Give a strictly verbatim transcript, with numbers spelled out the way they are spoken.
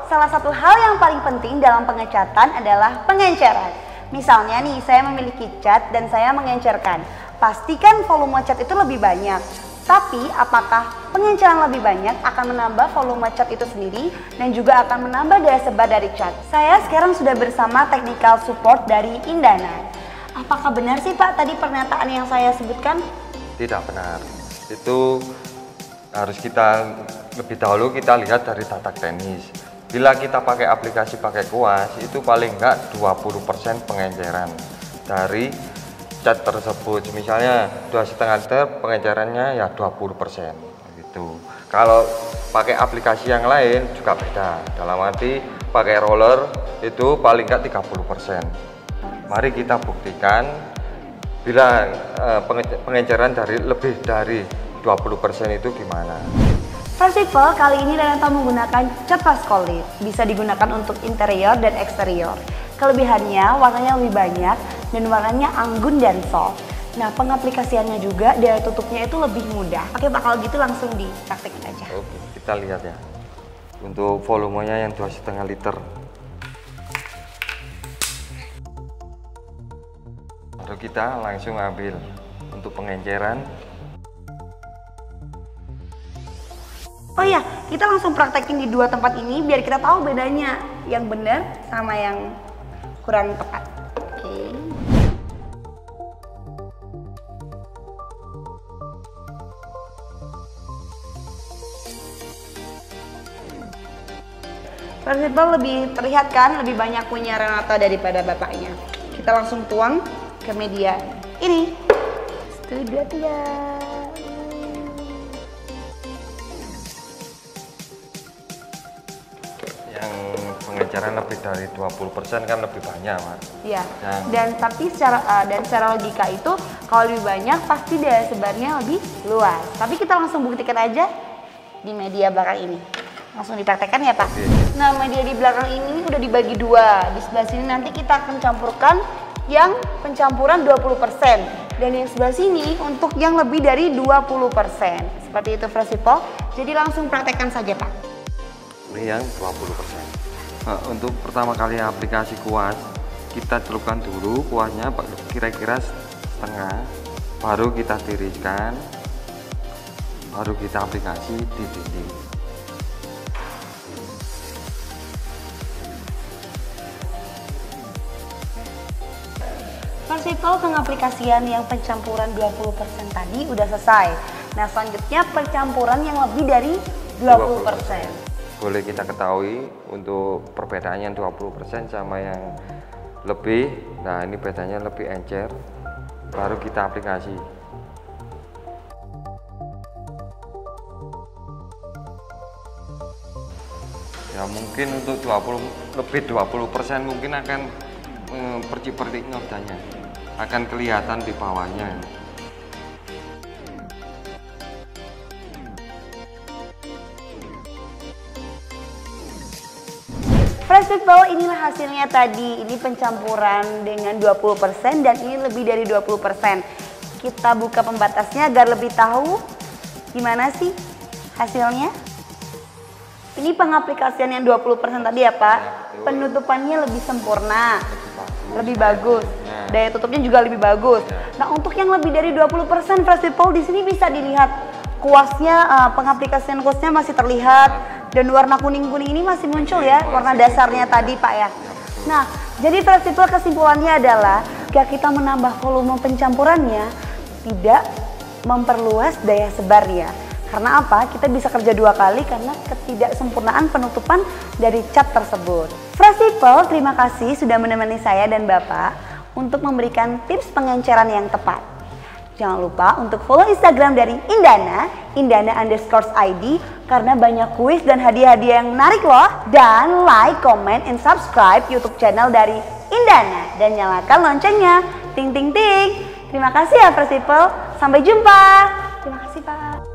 salah satu hal yang paling penting dalam pengecatan adalah pengenceran. Misalnya nih, saya memiliki cat dan saya mengencerkan. Pastikan volume cat itu lebih banyak. Tapi apakah pengenceran lebih banyak akan menambah volume cat itu sendiri dan juga akan menambah daya sebar dari cat? Saya sekarang sudah bersama technical support dari Indana. Apakah benar sih Pak tadi pernyataan yang saya sebutkan? Tidak benar. Itu harus kita lebih dahulu kita lihat dari tatak teknis. Bila kita pakai aplikasi pakai kuas, itu paling enggak dua puluh persen pengenceran dari cat tersebut. Misalnya dua setengah liter, pengencerannya ya dua puluh persen gitu. Kalau pakai aplikasi yang lain juga beda. Dalam arti pakai roller itu paling enggak tiga puluh persen. Mari kita buktikan bila eh, pengenceran dari lebih dari dua puluh persen itu gimana. Versipel kali ini Danata menggunakan cat Raskolite. Bisa digunakan untuk interior dan eksterior. Kelebihannya warnanya lebih banyak dan warnanya anggun dan soft. Nah, pengaplikasiannya juga daya tutupnya itu lebih mudah. Oke Pak, kalau gitu langsung dipraktekin aja. Oke, kita lihat ya. Untuk volumenya yang dua setengah liter. Lalu kita langsung ambil untuk pengenceran. Oh iya, kita langsung praktekin di dua tempat ini biar kita tahu bedanya yang benar sama yang kurang tepat. Oke. Versipel lebih terlihat kan, lebih banyak punya Renata daripada bapaknya. Kita langsung tuang ke media ini. Satu, dua, tiga. Yang pengenceran lebih dari dua puluh persen kan lebih banyak, Mas. Iya. Yang... Dan tapi secara uh, dan secara logika itu kalau lebih banyak pasti daya sebarnya lebih luas. Tapi kita langsung buktikan aja di media belakang ini. Langsung dipraktekkan ya, Pak. Oke. Nah, media di belakang ini udah dibagi dua. Di sebelah sini nanti kita akan campurkan yang pencampuran dua puluh persen dan yang sebelah sini untuk yang lebih dari dua puluh persen. Seperti itu Versipel. Jadi langsung praktekkan saja, Pak. Ini yang dua puluh persen. Nah, untuk pertama kali aplikasi kuas, kita celupkan dulu kuasnya kira-kira setengah, baru kita tiriskan, baru kita aplikasi di dinding. Versipel pengaplikasian yang pencampuran dua puluh persen tadi udah selesai. Nah, selanjutnya pencampuran yang lebih dari dua puluh persen. Boleh kita ketahui untuk perbedaannya dua puluh persen sama yang lebih. Nah, ini bedanya lebih encer. Baru kita aplikasi. Ya mungkin untuk dua puluh lebih dua puluh persen mungkin akan eh, percik-percik nodanya. Akan kelihatan di bawahnya. Versipel inilah hasilnya tadi. Ini pencampuran dengan dua puluh persen dan ini lebih dari dua puluh persen. Kita buka pembatasnya agar lebih tahu gimana sih hasilnya. Ini pengaplikasian yang dua puluh persen tadi ya Pak. Ya, penutupannya lebih sempurna, lebih bagus. Ya. Daya tutupnya juga lebih bagus. Ya. Nah, untuk yang lebih dari dua puluh persen Versipel di sini bisa dilihat kuasnya, uh, pengaplikasian kuasnya masih terlihat. Ya. Dan warna kuning-kuning ini masih muncul ya, warna dasarnya tadi Pak ya. Nah, jadi Versipel kesimpulannya adalah jika kita menambah volume pencampurannya, tidak memperluas daya sebarnya. Karena apa? Kita bisa kerja dua kali karena ketidaksempurnaan penutupan dari cat tersebut. Versipel, terima kasih sudah menemani saya dan Bapak untuk memberikan tips pengenceran yang tepat. Jangan lupa untuk follow Instagram dari Indana, Indana underscore I D, karena banyak kuis dan hadiah-hadiah yang menarik loh. Dan like, comment, and subscribe YouTube channel dari Indana. Dan nyalakan loncengnya. Ting ting ting. Terima kasih ya Versipel. Sampai jumpa. Terima kasih Pak.